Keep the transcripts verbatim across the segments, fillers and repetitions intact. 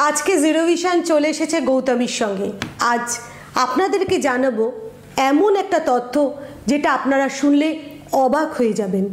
আজকে zero vision চলে এসেছে গৌতমীর সঙ্গে। আজ আপনাদেরকে জানাবো এমন একটা তথ্য যেটা আপনারা শুনলে অবাক হয়ে যাবেন।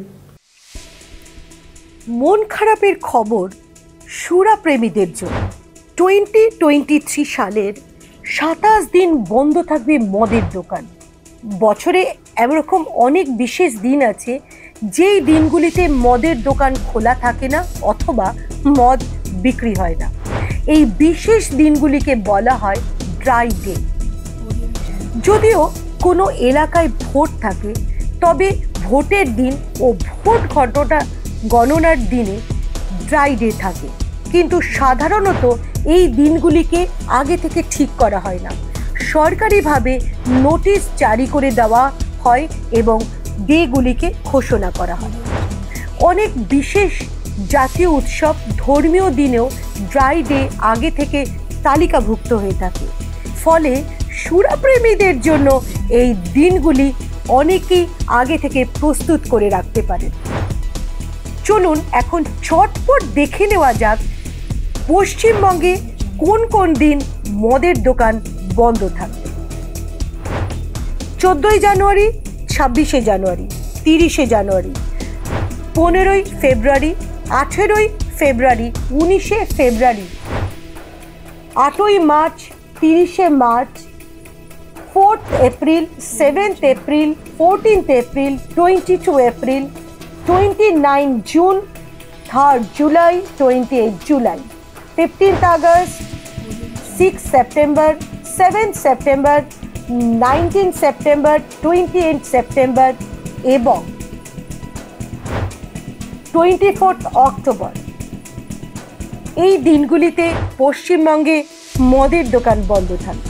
মন খারাপের খবর সুরা প্রেমীদের জন্য। টোয়েন্টি টোয়েন্টি থ্রি সালের সাতাশ দিন বন্ধ থাকবে মদের দোকান। বছরে এরকম অনেক বিশেষ দিন আছে যেই দিনগুলিতে মদের দোকান খোলা থাকে না অথবা মদ বিক্রি হয় না। এই বিশেষ দিনগুলিকে বলা হয় ড্রাই ডে। যদিও কোনো এলাকায় ভোট থাকে, তবে ভোটের দিন ও ভোট ঘটনা গণনার দিনে ড্রাই ডে থাকে, কিন্তু সাধারণত এই দিনগুলিকে আগে থেকে ঠিক করা হয় না। সরকারিভাবে নোটিশ জারি করে দেওয়া হয় এবং ডেগুলিকে ঘোষণা করা হয়। অনেক বিশেষ জাতীয় উৎসব, ধর্মীয় দিনেও ড্রাই ডে আগে থেকে তালিকাভুক্ত হয়ে থাকে। ফলে সুরাপ্রেমীদের জন্য এই দিনগুলি অনেকেই আগে থেকে প্রস্তুত করে রাখতে পারে। চলুন এখন চটপট দেখে নেওয়া যাক পশ্চিমবঙ্গে কোন কোন দিন মদের দোকান বন্ধ থাকবে। চোদ্দোই জানুয়ারি, ছাব্বিশে জানুয়ারি, তিরিশে জানুয়ারি, পনেরোই ফেব্রুয়ারি, আঠেরোই ফেব্রুয়ারি, উনিশে ফেব্রুয়ারি, আটই মার্চ, তিরিশে মার্চ, fourth April, seventh April, fourteenth April, twenty two April, twenty nine June, third July, twenty eight July, fifteenth August, six September, seventh September, nineteen September, twenty eight September এবং টোয়েন্টি ফোর্থ অক্টোবর। এই দিনগুলিতে পশ্চিমবঙ্গে মদের দোকান বন্ধ থাকে।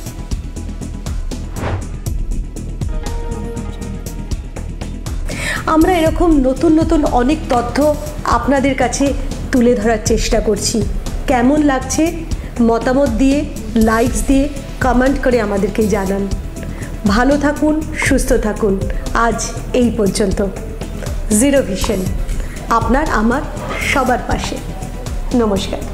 আমরা এরকম নতুন নতুন অনেক তথ্য আপনাদের কাছে তুলে ধরার চেষ্টা করছি। কেমন লাগছে মতামত দিয়ে, লাইকস দিয়ে, কমেন্ট করে আমাদেরকে জানান। ভালো থাকুন, সুস্থ থাকুন। আজ এই পর্যন্ত। জিরো ভিশন, আপনার আমার সবার পাশে। নমস্কার।